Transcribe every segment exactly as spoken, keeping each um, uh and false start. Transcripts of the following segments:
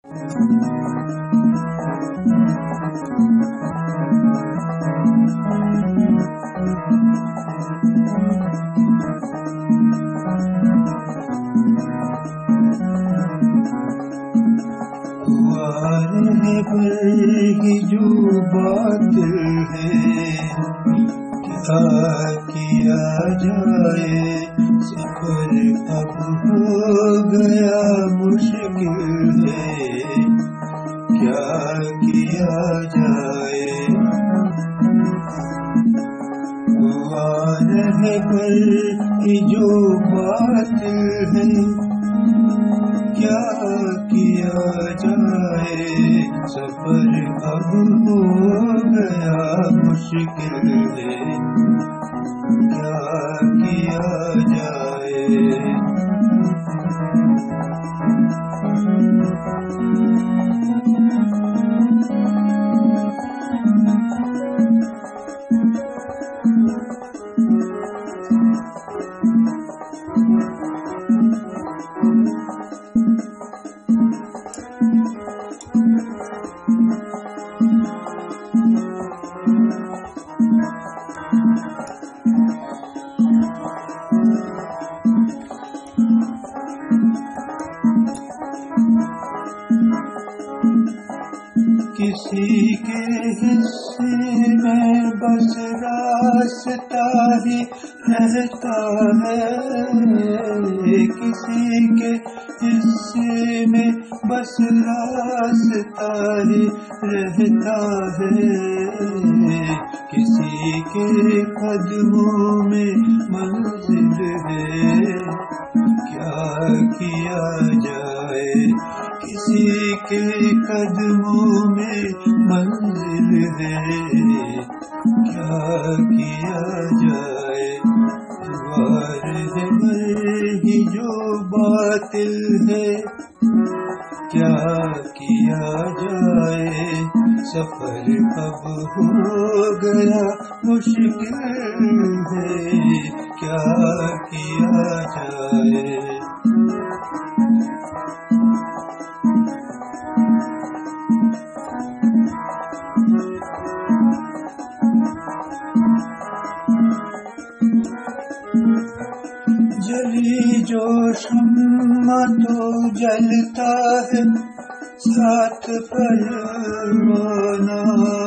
की जो बात है क्या किया जाए, सफर अब हो गया मुश्किल है, क्या किया जाए। हुआ रहबर की जो बात है क्या किया जाए, सफर अब हो गया मुश्किल है, क्या किया जाए। किसी के हिस्से में बस रास्ता ही रहता है, किसी के हिस्से में बस रास्ता ही रहता है, किसी के कदमों में मंजिल है, क्या किया जाए। किसी के कदमों में मंजिल है, क्या किया जाए। वार है ही जो बातिल है, क्या किया जाए, सफर अब हो गया मुश्किल है, क्या किया जाए। जली जो शम्मा तो जलता है साथ परवाना,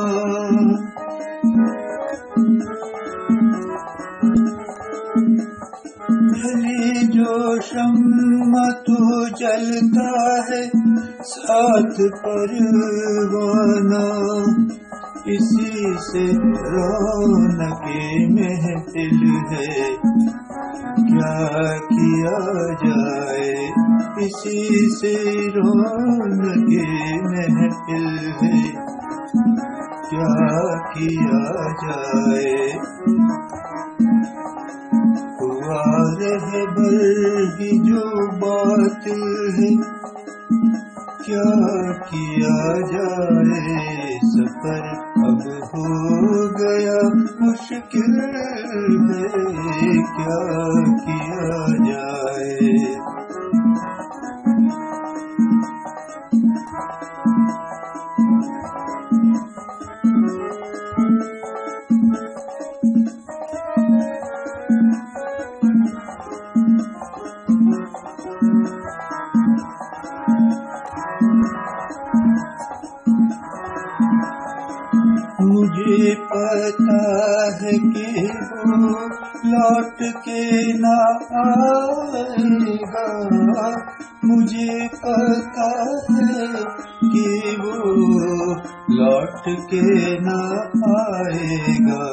जली जो शम्मा तो जलता है साथ परवाना, इसी से रौनके महफिल है, क्या किया जाए। इसी से रौनके महफिल है, क्या किया जाए। हुआ रहबर की जो बात है, क्या किया जाए, सफर अब हो गया मुश्किल है, क्या किया जाए। मुझे पता है कि वो लौट के ना आएगा, मुझे पता है कि वो लौट के ना आएगा,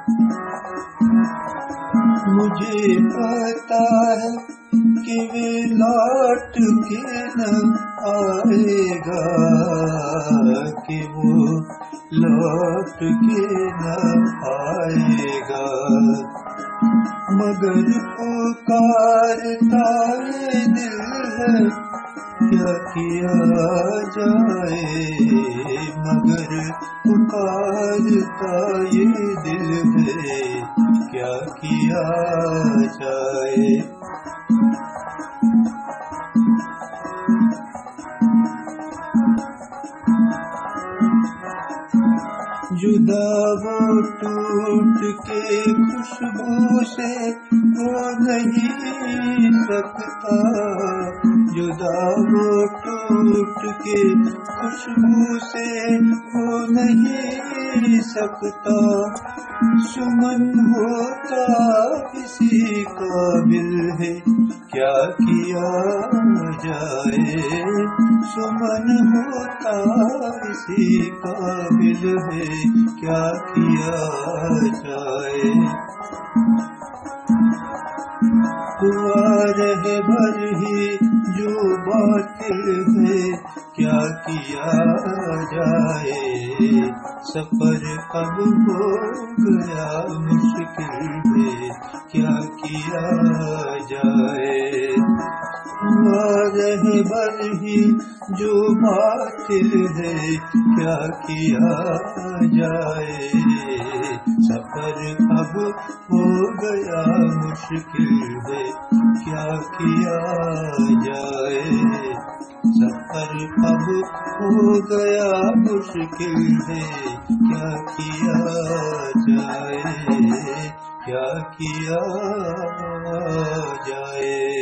मुझे पता है कि वे लौट के न आएगा, कि वो लौट के न आएगा। मगर पुकारता ये दिल है, क्या किया जाए, मगर पुकारता ये दिल है, क्या किया जाए। जुदा वो टूट के खुशबू से हो नहीं सकता, जुदा वो टूट के खुशबू से हो नहीं सकता। सुमन होता किसी काबिल है क्या किया जाए, सुमन होता इसी काबिल है क्या किया जाए। हुआ रहे भर ही जो बातिल है क्या किया जाए, सफर अब हो गया मुश्किल है क्या किया जाए। हुआ रहे भर ही जो बातिल है क्या किया जाए, सफर अब हो गया मुश्किल है क्या किया जाए, सफर अब हो गया मुश्किल है क्या किया जाए, क्या किया जाए।